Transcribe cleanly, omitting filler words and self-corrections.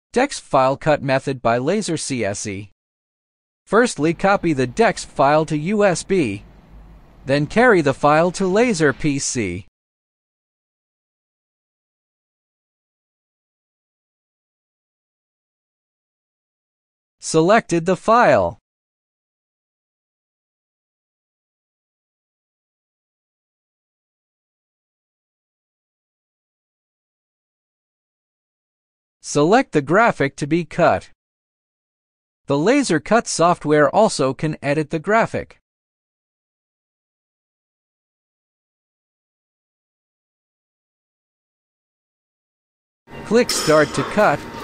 DXF file cut method by laser CSE. Firstly, copy the DXF file to USB. Then carry the file to laser PC. Selected the file. Select the graphic to be cut. The laser cut software also can edit the graphic. Click Start to cut